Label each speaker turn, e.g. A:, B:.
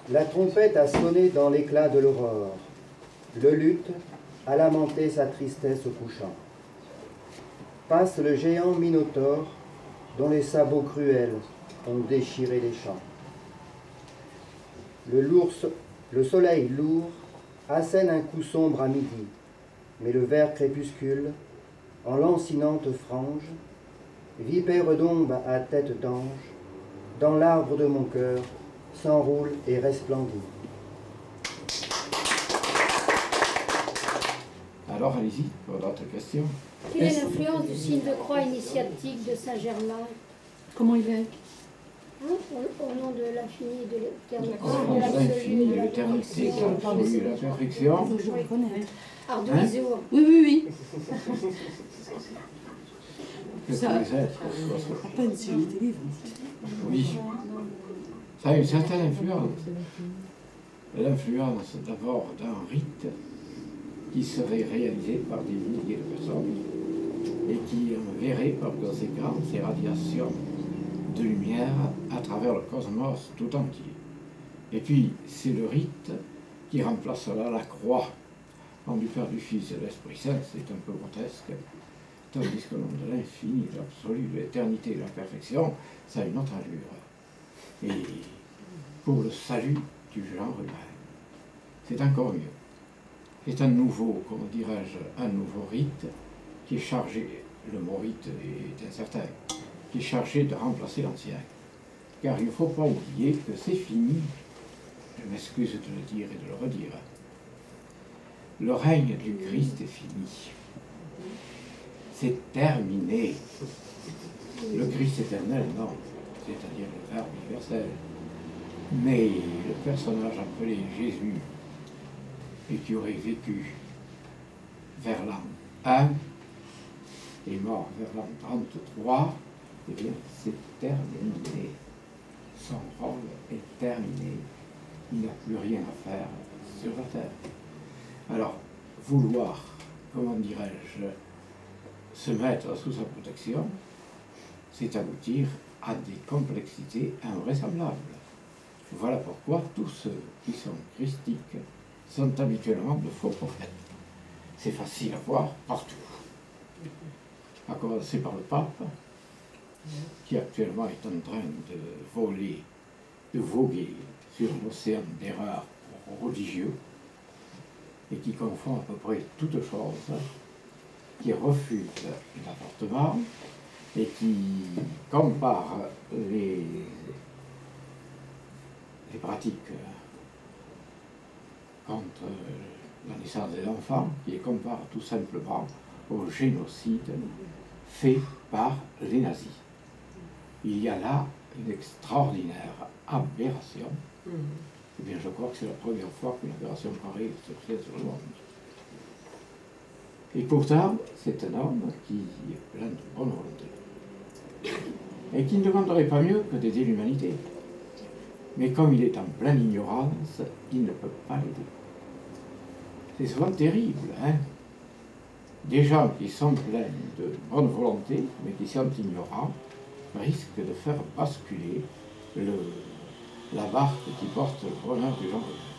A: La trompette a sonné dans l'éclat de l'aurore. Le luth a lamenté sa tristesse au couchant. Passe le géant Minotaure, dont les sabots cruels ont déchiré les champs. Le soleil lourd assène un coup sombre à midi, mais le vert crépuscule, en lancinante frange, vipère d'ombre à tête d'ange, dans l'arbre de mon cœur, s'enroule et resplendit.
B: Alors, allez-y, pour d'autres questions.
C: Quelle est l'influence du signe de croix initiatique de Saint-Germain?
D: Comment il est?
C: Au nom de l'infini et de l'éternité.
B: Au nom de l'infini et de l'éternité, qui absolue la perfection.
D: Je vais connaître.
C: Ardoiseau.
D: Oui.
B: Que
D: Ça-
B: tous les êtres.
D: À peine si j'ai des livres.
B: Oui. Ça a une certaine influence. L'influence d'abord d'un rite qui serait réalisé par des milliers de personnes et qui enverrait par conséquent ces radiations de lumière à travers le cosmos tout entier. Et puis, c'est le rite qui remplacera la croix en du Père, du Fils et de l'Esprit Saint, c'est un peu grotesque, tandis que l'on de l'infini, de l'absolu, de l'éternité et de la perfection, ça a une autre allure. Et pour le salut du genre humain, c'est encore mieux. C'est un nouveau, comment dirais-je, un nouveau rite qui est chargé, le mot rite est incertain, qui est chargé de remplacer l'ancien. Car il ne faut pas oublier que c'est fini, je m'excuse de le dire et de le redire, le règne du Christ est fini. C'est terminé. Le Christ éternel, non, c'est-à-dire le Verbe universel. Mais le personnage appelé Jésus, et qui aurait vécu vers l'an 1 et mort vers l'an 33, eh bien, c'est terminé. Son rôle est terminé. Il n'a plus rien à faire sur la terre. Alors, vouloir, comment dirais-je, se mettre sous sa protection, c'est aboutir à des complexités invraisemblables. Voilà pourquoi tous ceux qui sont christiques sont habituellement de faux prophètes. C'est facile à voir partout. À commencer par le pape, qui actuellement est en train de voguer sur un océan d'erreurs religieux, et qui confond à peu près toutes choses, qui refuse l'avortement, et qui compare les pratiques contre la naissance des enfants, qui les compare tout simplement au génocide fait par les nazis. Il y a là une extraordinaire aberration. Eh bien, je crois que c'est la première fois qu'une aberration pareille se fait sur le monde. Et pourtant, c'est un homme qui est plein de bonne volonté. Et qui ne demanderait pas mieux que d'aider l'humanité. Mais comme il est en pleine ignorance, il ne peut pas l'aider. C'est souvent terrible, hein? Des gens qui sont pleins de bonne volonté, mais qui sont ignorants, risquent de faire basculer la barque qui porte le bonheur du genre humain.